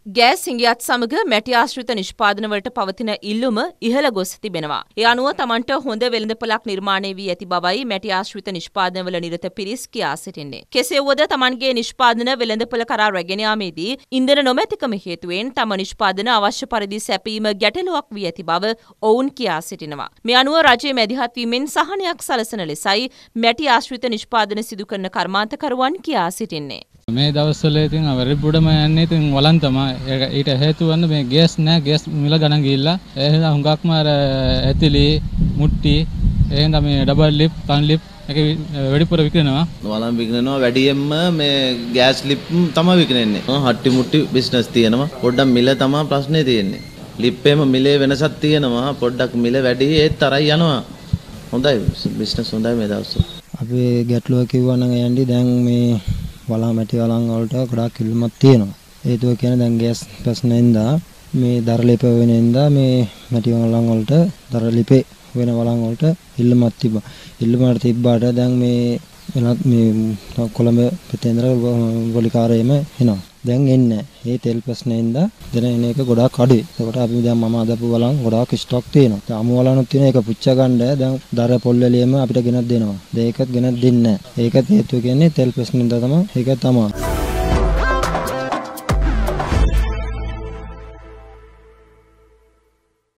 Gas හිඟියත් සමග මැටි ආශ්‍රිත නිෂ්පාදනවලට පවතින ඉල්ලුම ඉහළ ගොස් තිබෙනවා. ඒ අනුව තමන්ට හොඳ වෙළඳපොළක් නිර්මාණය වී ඇති බවයි මැටි ආශ්‍රිත නිෂ්පාදනවල නිරත පිරිස් කියා සිටින්නේ. කෙසේ වුවද තමන්ගේ නිෂ්පාදන වෙළඳපොළ කරා රැගෙන යාමේදී ඉන්ධන නොමැතිකම හේතුවෙන් තම නිෂ්පාදන අවශ්‍ය පරිදි සැපීම ගැටලුවක් වී ඇති බව ඔවුන් කියා සිටිනවා. මේ අනුව රජයේ මැදිහත් වීමෙන් සහනයක් සලසන ලෙසයි මැටි ආශ්‍රිත නිෂ්පාදන සිදු කරන කර්මාන්තකරුවන් කියා සිටින්නේ. මේ දවස්වල ඉතින් අවරිපුඩම යන්නේ ඉතින් වලන් තමයි. ඊට හේතුව වන්නේ මේ ගෑස් නෑ, ගෑස් මිල ගණන් ගිහිල්ලා. ඒ හින්දා හුඟක්ම අර ඇතිලි, මුට්ටි, ඒ හින්දා මේ ඩබල් ලිප්, කන් ලිප් එක වැඩිපුර විකිනවා. වලන් විකිනවා වැඩියෙන්ම මේ ගෑස් ලිප් තමයි විකිනෙන්නේ. හට්ටි මුට්ටි බිස්නස් තියෙනවා. පොඩ්ඩක් මිල තමයි ප්‍රශ්නේ තියෙන්නේ. ලිප්පේම මිලේ වෙනසක් තියෙනවා. පොඩ්ඩක් මිල වැඩි ඒත් තරයි යනවා. හොඳයි බිස්නස් හොඳයි මේ දවස්වල. අපි ගැටලුව කිව්වා නම් යන්නේ දැන් මේ වලන් මැටි වලන් වලට ගොඩාක් ඉල්ලුමක් තියෙනවා. ඒතුව කියන්නේ දැන් ගෑස් ප්‍රශ්නෙන්ද මේ දර ලිප වෙනෙන්ද මේ මැටි වලන් වලට දර ලිපේ වෙන වලන් වලට ඉල්ලුමක් තිබ්බා. ඉල්ලුමකට තිබ්බාට දැන් මේ වෙනත් මේ කොළඹ ප්‍රතේන්ද්‍ර වලිකාරයේම එනවා. දැන් එන්නේ ඒ තෙල් ප්‍රශ්නෙන්ද දෙන එන එක ගොඩාක් අඩුයි. ඒකට අපි දැන් මම අදපු වලන් ගොඩාක් ස්ටොක් තියෙනවා. දැන් අමු වලනුත් තියෙන එක පුච්ච ගන්න දැන් දර පොල්වැලියෙම අපිට ගෙනත් දෙනවා. ඒකත් ගෙනත් දෙන්නේ නැහැ. ඒකත් හේතුව කියන්නේ තෙල් ප්‍රශ්නෙන්ද තමයි. ඒක තමයි.